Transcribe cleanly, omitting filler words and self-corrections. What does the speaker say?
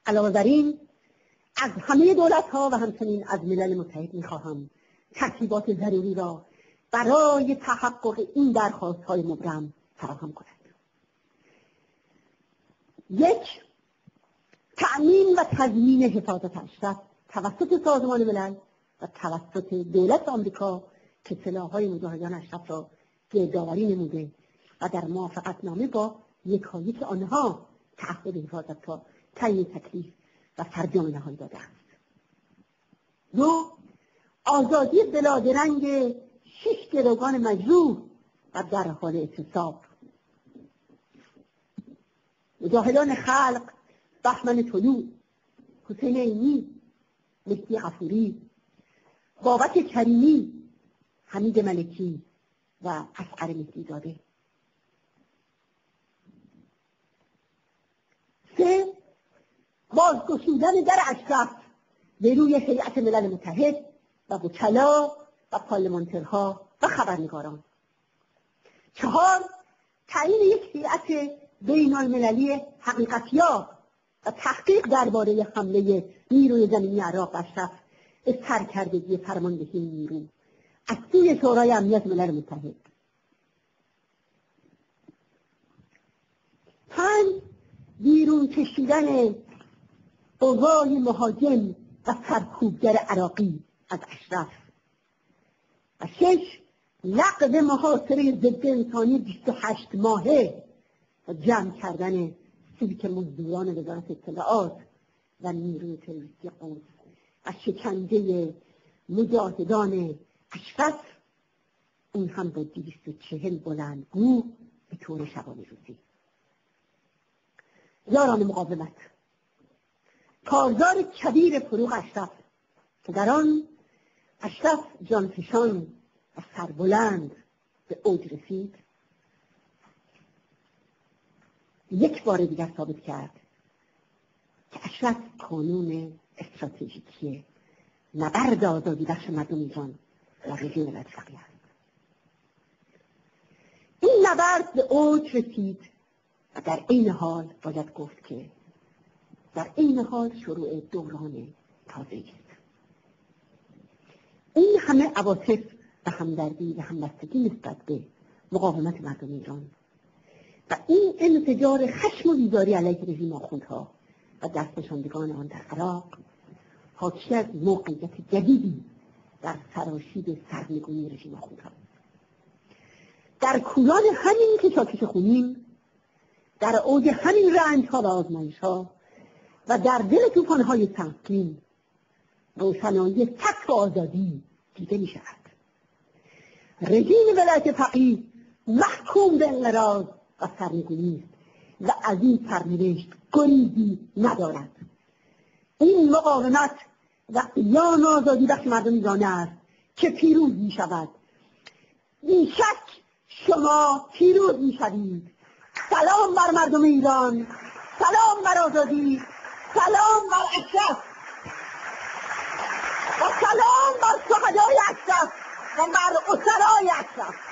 علاوه بر این از همه دولت‌ها و همچنین از ملل متحد می‌خواهم ترتیبات ضروری را برای تحقق این درخواست‌های مبرم فراهم کند. 1. تأمین و تضمین حفاظت اشرف توسط سازمان ملل و توسط دولت آمریکا که سلاح‌های مجاهدان اشرف را گردآوری نموده و در موافقتنامه با یکایک آنها تعهد حفاظت را تعیین تکلیف و فرجام نهایی داده است. 2. آزادی بلادرنگ 6 گروگان مجروح و در حال اعتصاب. مجاهدان خلق بهمن طلوع، حسین عینی، مهدی غفوری، بابک کریمی، حمید ملکی و اصغر مهدی زاده. 3. بازگشودن در اشرف به روی هیئت ملل متحد و وکلا و پارلمانترها و خبرنگاران. 4. تعیین یک هیئت بین المللی حقیقتیاب و تحقیق درباره حمله نیروی زمینی عراق و اشرف به سرکردگی فرماندهی نیرو از سوی شورای امنیت ملل متحد. 5. بیرون کشیدن قوای مهاجم و سرکوبگر عراقی از اشرف. و 6. لغو محاصره ضد انسانی 28 ماهه و جمع کردن سیک مزدوران وزارت اطلاعات و نیروی تروریستی قدس و شکنجه مجاهدان اشرف، اون هم با 240 بلندگو به طور شبانه روزی. یاران مقاومت، کارزار کبیر فروغ اشرف که در آن اشرف جانفشان و سربلند به اوج رسید، یک بار دیگر ثابت کرد که اشرف کانون استراتژیکی نبرد آزادی بخش مردم ایران و رژیم ملت‌فقیه است. این نبرد به اوج رسید و در عین حال باید گفت که در عین حال شروع دوران تازه‌ای است. این همه عواطف و همدردی و همبستگی نسبت به مقاومت مردم ایران و این انفجار خشم و بیزاری علیه رژیم آخوندها و دستنشاندگان آن در عراق حاکی از موقعیت جدیدی در سراشیب سرنگونی رژیم آخوندها. در کولان همین کشاکش خونین، در اوج همین رنج‌ها و آزمایش‌ها و در دل طوفان‌های سنگین، روشنایی فتح و آزادی دیده می‌شود. رژیم ولایت فقیه محکوم به انقراض و سرنگونی است و از این سرنوشت گریزی ندارد. این مقاومت و قیام آزادی بخش مردم ایران است که پیروز می‌شود. بیشک شما پیروز می‌شوید. سلام بر مردم ایران، سلام بر آزادی، سلام بر اشرف و سلام بر شهدای اشرف و بر اسرای اشرف.